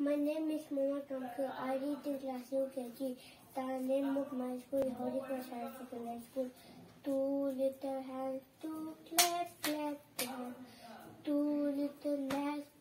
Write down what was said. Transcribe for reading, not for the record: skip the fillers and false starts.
My name is Momar Kamki. I read in class UKG. The name of my school is Holy Cross Higher Secondary School. Two little hands to clap, clap, clap. Two little legs